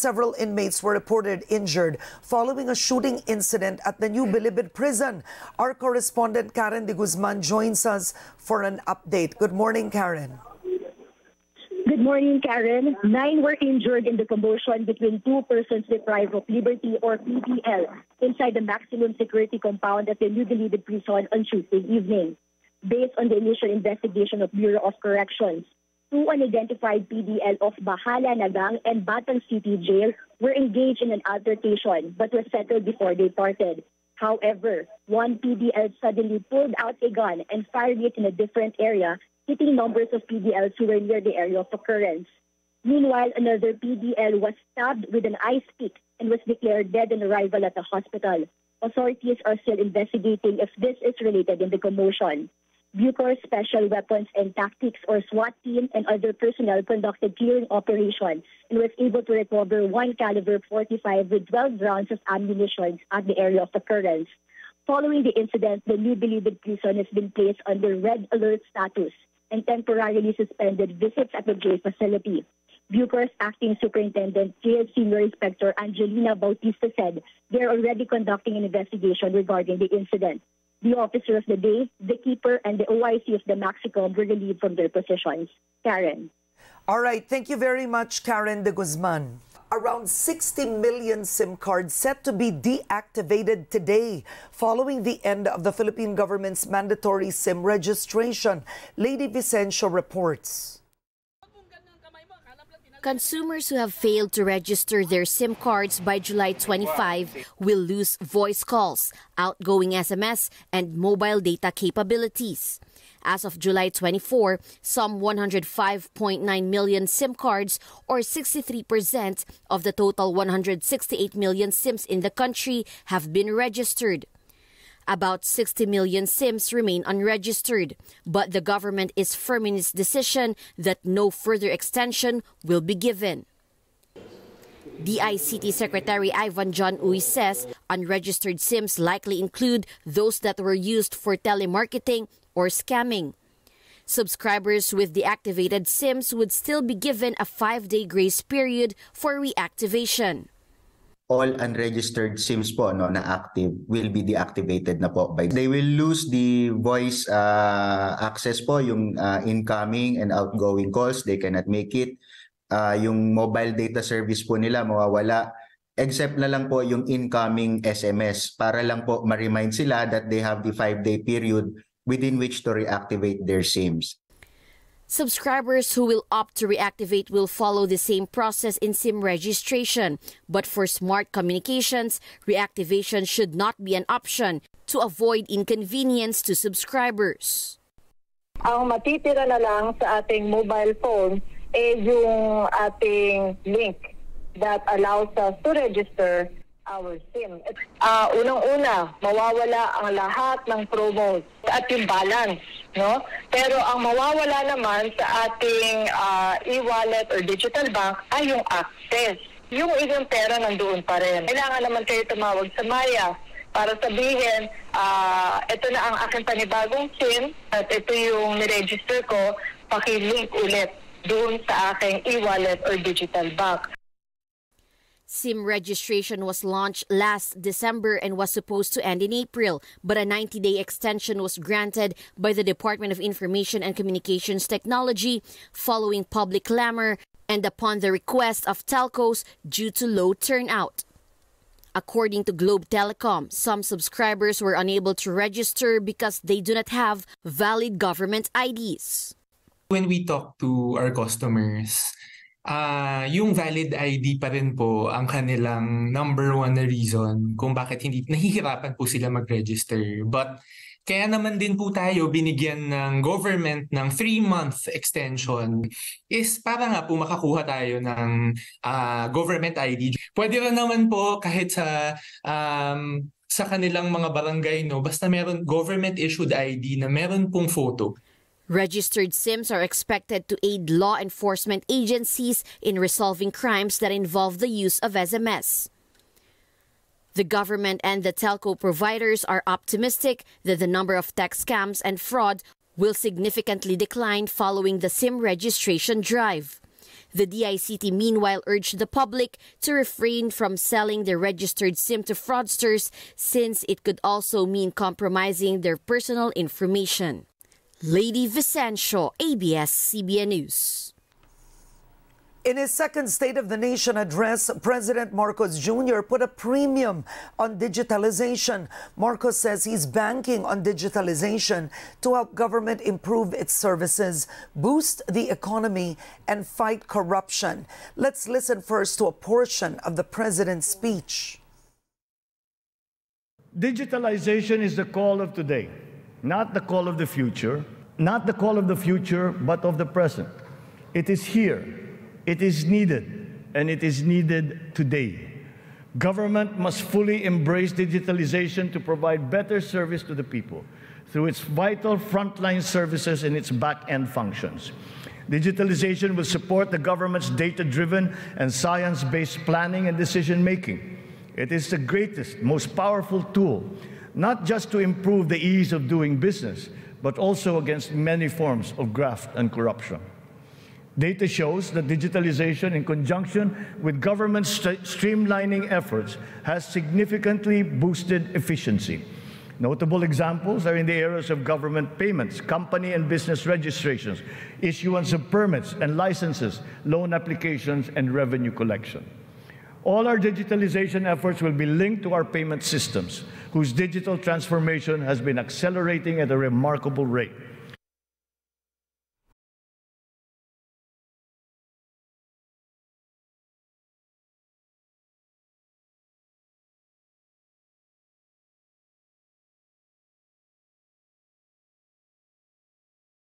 several inmates were reported injured following a shooting incident at the New Bilibid prison. Our correspondent Karen de Guzman joins us for an update. Good morning, Karen. Good morning, Karen. 9 were injured in the commotion between two persons deprived of liberty or PDL inside the maximum security compound at the New Bilibid prison on Tuesday evening. Based on the initial investigation of Bureau of Corrections, 2 unidentified PDL of Bahala Nagang and Batang City Jail were engaged in an altercation but were settled before they parted. However, one PDL suddenly pulled out a gun and fired it in a different area, hitting numbers of PDLs who were near the area of occurrence. Meanwhile, another PDL was stabbed with an ice pick and was declared dead on arrival at the hospital. Authorities are still investigating if this is related in the commotion. Bucor Special Weapons and Tactics or SWAT team and other personnel conducted clearing operation and was able to recover 1 caliber 45 with 12 rounds of ammunition at the area of occurrence. Following the incident, the New Bilibid prison has been placed under red alert status and temporarily suspended visits at the jail facility. Bucor's acting superintendent, Jail Senior Inspector Angelina Bautista said they are already conducting an investigation regarding the incident. The officer of the day, the keeper, and the OIC of the Maxicom were relieved from their positions. Karen. All right. Thank you very much, Karen de Guzman. Around 60 million SIM cards set to be deactivated today following the end of the Philippine government's mandatory SIM registration. Lady Vicencio reports. Consumers who have failed to register their SIM cards by July 25 will lose voice calls, outgoing SMS, and mobile data capabilities. As of July 24, some 105.9 million SIM cards, or 63% of the total 168 million SIMs in the country, have been registered. About 60 million SIMs remain unregistered, but the government is firm in its decision that no further extension will be given. DICT Secretary Ivan John Uy says unregistered SIMs likely include those that were used for telemarketing or scamming. Subscribers with deactivated SIMs would still be given a 5-day grace period for reactivation. All unregistered SIMs po na active will be deactivated na po. They will lose the voice access po, yung incoming and outgoing calls. They cannot make it. Yung mobile data service po nila mawawala. Except na lang po yung incoming SMS para lang po ma-remind sila that they have the 5-day period within which to reactivate their SIMs. Subscribers who will opt to reactivate will follow the same process in SIM registration. But for smart communications, reactivation should not be an option to avoid inconvenience to subscribers. Ang matitira na lang sa ating mobile phone ay yung ating link that allows us to register our SIM. Unang-una, mawawala ang lahat ng promos at yung balance, no? Pero ang mawawala naman sa ating e-wallet or digital bank ay yung access. Yung ilang pera nandoon pa rin. Kailangan naman kayo tumawag sa Maya para sabihin, ito na ang aking panibagong SIM at ito yung niregister ko, paki-link ulit doon sa aking e-wallet or digital bank. SIM registration was launched last December and was supposed to end in April, but a 90-day extension was granted by the Department of Information and Communications Technology following public clamor and upon the request of telcos due to low turnout. According to Globe Telecom, some subscribers were unable to register because they do not have valid government IDs. When we talk to our customers, yung valid ID pa rin po ang kanilang number one na reason kung bakit hindi nahihirapan po sila mag-register. But kaya naman din po tayo binigyan ng government ng 3-month extension is para nga po makakuha tayo ng government ID. Pwede rin naman po kahit sa kanilang mga barangay, no, basta meron government issued ID na meron pong photo. Registered SIMs are expected to aid law enforcement agencies in resolving crimes that involve the use of SMS. The government and the telco providers are optimistic that the number of tech scams and fraud will significantly decline following the SIM registration drive. The DICT meanwhile urged the public to refrain from selling their registered SIM to fraudsters since it could also mean compromising their personal information. Lady Vicencio, ABS-CBN News. In his second State of the Nation address, President Marcos Jr. put a premium on digitalization. Marcos says he's banking on digitalization to help government improve its services, boost the economy, and fight corruption. Let's listen first to a portion of the president's speech. Digitalization is the call of today, not the call of the future, not the call of the future, but of the present. It is here. It is needed, and it is needed today. Government must fully embrace digitalization to provide better service to the people through its vital frontline services and its back-end functions. Digitalization will support the government's data-driven and science-based planning and decision-making. It is the greatest, most powerful tool, not just to improve the ease of doing business, but also against many forms of graft and corruption. Data shows that digitalization, in conjunction with government streamlining efforts, has significantly boosted efficiency. Notable examples are in the areas of government payments, company and business registrations, issuance of permits and licenses, loan applications, and revenue collection. All our digitalization efforts will be linked to our payment systems, whose digital transformation has been accelerating at a remarkable rate.